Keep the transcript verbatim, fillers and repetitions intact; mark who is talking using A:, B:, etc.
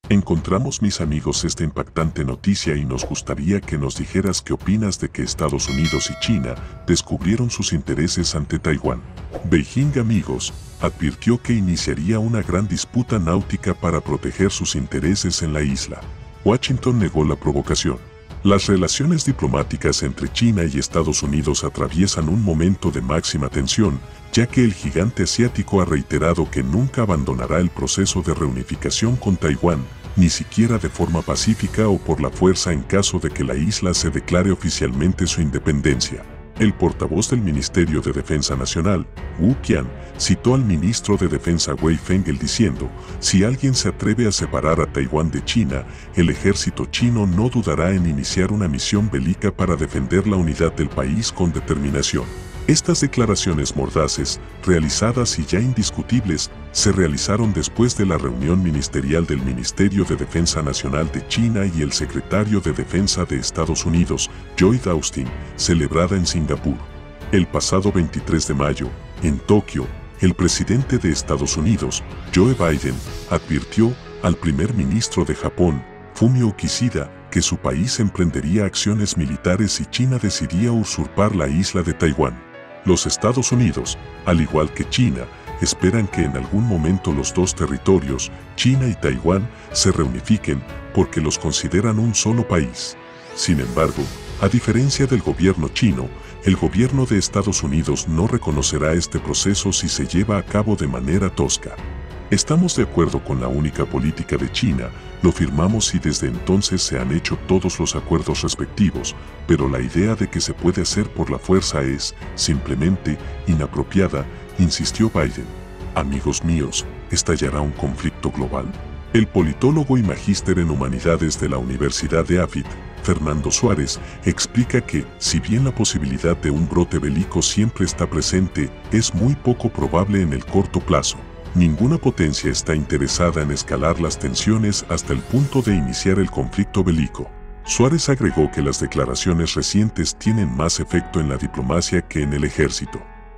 A: Encontramos, mis amigos, esta impactante noticia y nos gustaría que nos dijeras qué opinas de que Estados Unidos y China descubrieron sus intereses ante Taiwán. Beijing, amigos, advirtió que iniciaría una gran disputa náutica para proteger sus intereses en la isla. Washington negó la provocación. Las relaciones diplomáticas entre China y Estados Unidos atraviesan un momento de máxima tensión, ya que el gigante asiático ha reiterado que nunca abandonará el proceso de reunificación con Taiwán, ni siquiera de forma pacífica o por la fuerza en caso de que la isla se declare oficialmente su independencia. El portavoz del Ministerio de Defensa Nacional, Wu Qian, citó al ministro de Defensa Wei Fenghe diciendo: si alguien se atreve a separar a Taiwán de China, el ejército chino no dudará en iniciar una misión bélica para defender la unidad del país con determinación. Estas declaraciones mordaces, realizadas y ya indiscutibles, se realizaron después de la reunión ministerial del Ministerio de Defensa Nacional de China y el secretario de Defensa de Estados Unidos, Lloyd Austin, celebrada en Singapur. El pasado veintitrés de mayo, en Tokio, el presidente de Estados Unidos, Joe Biden, advirtió al primer ministro de Japón, Fumio Kishida, que su país emprendería acciones militares si China decidía usurpar la isla de Taiwán. Los Estados Unidos, al igual que China, esperan que en algún momento los dos territorios, China y Taiwán, se reunifiquen porque los consideran un solo país. Sin embargo, a diferencia del gobierno chino, el gobierno de Estados Unidos no reconocerá este proceso si se lleva a cabo de manera tosca. Estamos de acuerdo con la única política de China, lo firmamos y desde entonces se han hecho todos los acuerdos respectivos, pero la idea de que se puede hacer por la fuerza es, simplemente, inapropiada, insistió Biden. Amigos míos, ¿estallará un conflicto global? El politólogo y magíster en humanidades de la Universidad de Afit, Fernando Suárez, explica que, si bien la posibilidad de un brote bélico siempre está presente, es muy poco probable en el corto plazo. Ninguna potencia está interesada en escalar las tensiones hasta el punto de iniciar el conflicto bélico. Suárez agregó que las declaraciones recientes tienen más efecto en la diplomacia que en el ejército.